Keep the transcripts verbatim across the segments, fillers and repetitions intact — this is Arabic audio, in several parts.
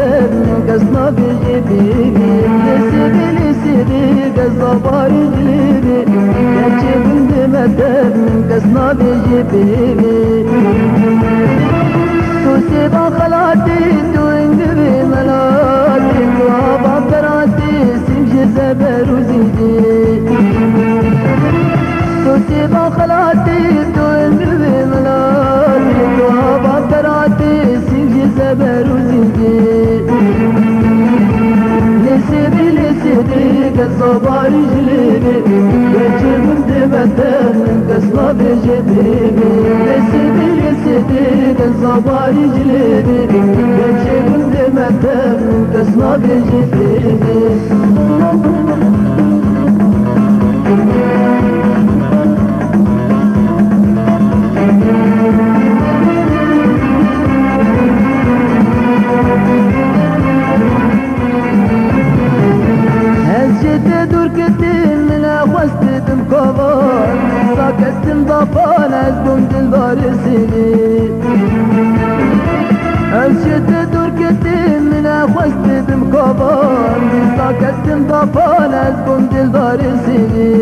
مدر قصنا بجيبي لسيدي لسيدي قصة بارجلي يجيب مدر قصنا بجيبي تو سيبا خلاتي تو انقبي ملاتي تو ابا براتي سمجي زبر وزيدي تو سيبا خلاتي تو انقبي ملاتي تو ابا براتي سمجي زبر وزيدي لسيدي لسيدي قصة بارجلي يجيب مدر قصنا بجيبي لسيدي لسيدي قصة بارجلي يجيب مدر قصنا بجيبي وستم كوبان ساكتم ضفان ازبم دلبار سيني انشد دور كتم من وستم كوبان ساكتم ضفان ازبم دلبار سيني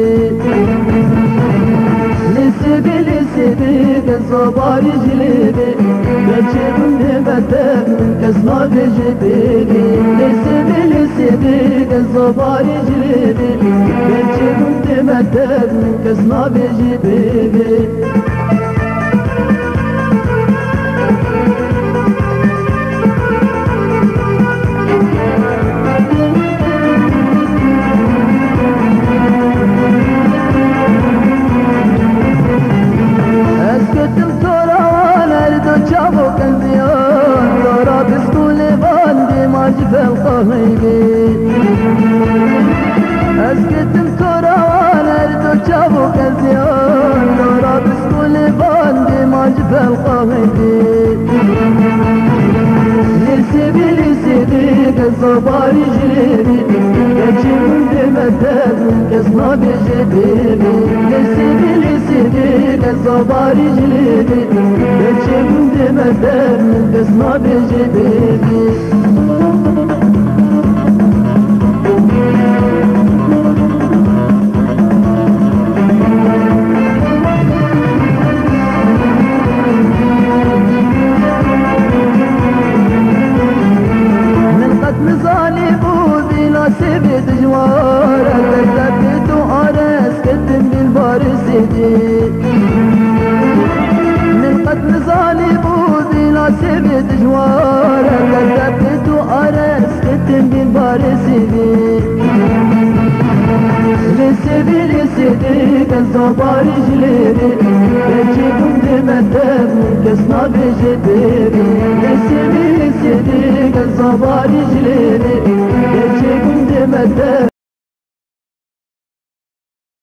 لسيدي لسيدي كالصبار جليبي يجيبم نبتر كسنا بجيبي لسيدي لسيدي كالصبار جليبي يجيبم نبتر كسنا بجيبي اسكتم كروان اردو جابو كزيان دورا بسكول باندي ماجب القاهدي لسيبي لسيبي كالصبار جليبي يجيب دمتر كسنا بجيبي لسيبي لسيبي كالصبار جليبي يجيب دمتر كسنا بجيبي سبت جوارا كذبت عرس كتم بالبارسيدي من قتل ظالم وذيلا سبت جوارا كذبت عرس كتم بالبارسيدي لسيدي لسيدي كالصبار جليبي يجيبم دمتر كسنا بجيبي لسيدي لسيدي كالصبار جليبي